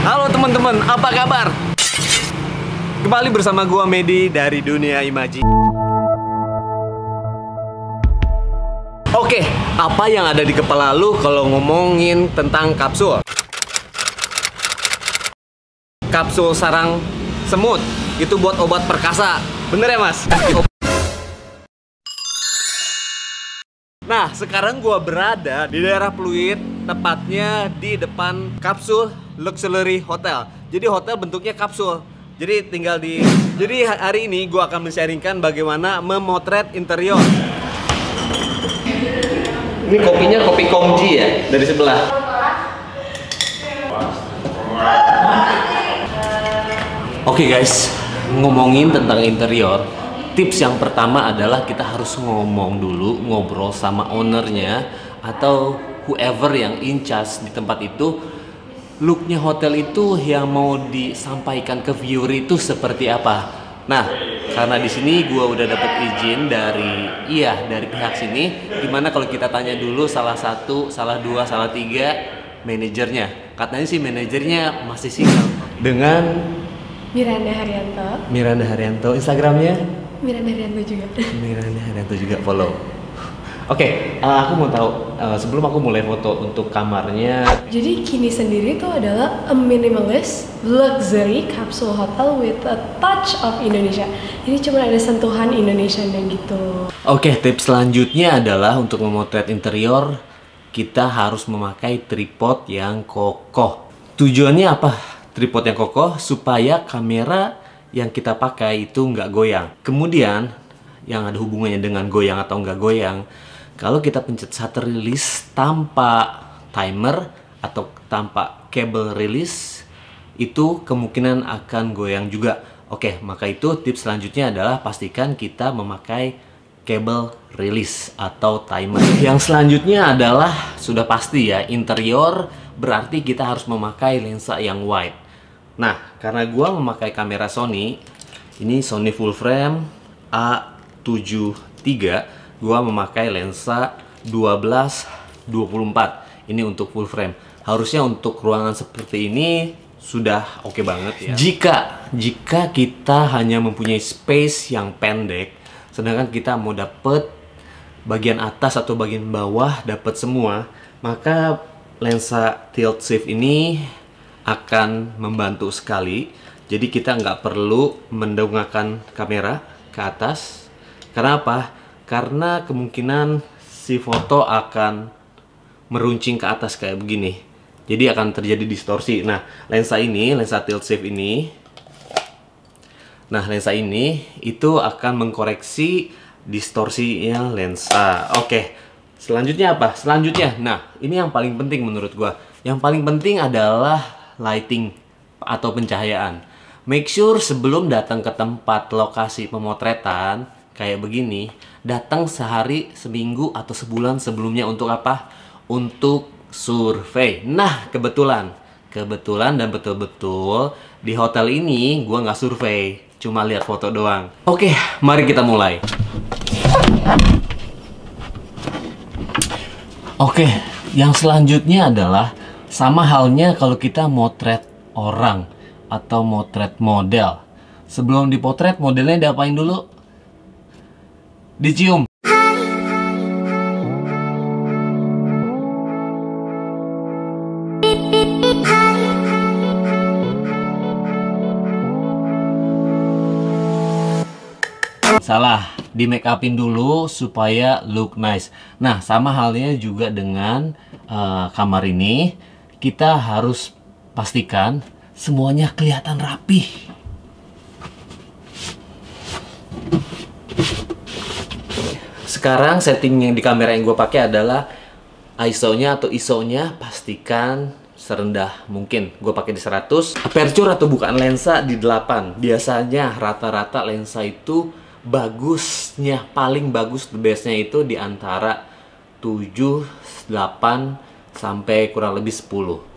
Halo teman-teman, apa kabar? Kembali bersama gua Medi dari Dunia Imaji. Oke, apa yang ada di kepala lu kalau ngomongin tentang kapsul? Kapsul sarang semut, itu buat obat perkasa. Bener ya mas? Nah, sekarang gua berada di daerah Pluit, tepatnya di depan Kapsul Luxury Hotel. Jadi hotel bentuknya kapsul. Jadi hari ini gua akan men-sharingkan bagaimana memotret interior. Ini kopinya kopi Kongji ya, dari sebelah. Oke guys, ngomongin tentang interior. Tips yang pertama adalah kita harus ngomong dulu, ngobrol sama ownernya atau whoever yang in charge di tempat itu. Looknya hotel itu yang mau disampaikan ke viewer itu seperti apa. Nah, karena di sini gua udah dapet izin dari pihak sini. Gimana kalau kita tanya dulu salah satu, salah dua, salah tiga manajernya. Katanya sih manajernya masih single. Dengan Miranda Haryanto, Instagramnya? Miranda Haryanto juga Follow. Oke, aku mau tahu sebelum aku mulai foto untuk kamarnya. Jadi Kini sendiri itu adalah a minimalist luxury capsule hotel with a touch of Indonesia. Jadi cuma ada sentuhan Indonesianya gitu. Oke, tips selanjutnya adalah untuk memotret interior kita harus memakai tripod yang kokoh. Tujuannya apa? Tripod yang kokoh supaya kamera yang kita pakai itu nggak goyang. Kemudian yang ada hubungannya dengan goyang atau nggak goyang, kalau kita pencet shutter release tanpa timer atau tanpa kabel release, itu kemungkinan akan goyang juga. Oke, maka itu tips selanjutnya adalah pastikan kita memakai kabel release atau timer. Yang selanjutnya adalah sudah pasti ya, interior berarti kita harus memakai lensa yang wide. Nah, karena gua memakai kamera Sony, ini Sony full frame A73, gua memakai lensa 12-24. Ini untuk full frame. Harusnya untuk ruangan seperti ini sudah oke banget ya. Jika kita hanya mempunyai space yang pendek, sedangkan kita mau dapet bagian atas atau bagian bawah dapat semua, maka lensa tilt shift ini akan membantu sekali. Jadi kita nggak perlu mendongakkan kamera ke atas. Karena apa? Karena kemungkinan si foto akan meruncing ke atas kayak begini. Jadi akan terjadi distorsi. Nah, lensa tilt shift ini, itu akan mengkoreksi distorsinya lensa. Oke, selanjutnya apa? Nah, ini yang paling penting menurut gua. Yang paling penting adalah lighting atau pencahayaan. Make sure sebelum datang ke tempat lokasi pemotretan kayak begini, datang sehari, seminggu, atau sebulan sebelumnya. Untuk apa? Untuk survei. Nah, kebetulan dan betul-betul di hotel ini gua nggak survei, cuma lihat foto doang. Oke, mari kita mulai. Oke, yang selanjutnya adalah sama halnya kalau kita motret orang atau motret model. Sebelum dipotret, modelnya diapain dulu? Dicium. Salah, di make upin dulu supaya look nice. Nah, sama halnya juga dengan kamar ini. Kita harus pastikan semuanya kelihatan rapih. Sekarang setting yang di kamera yang gue pakai adalah ISO-nya pastikan serendah mungkin. Gue pakai di 100. Aperture atau bukaan lensa di 8. Biasanya rata-rata lensa itu bagusnya, paling bagus, the bestnya itu di antara 7, 8 sampai kurang lebih 10.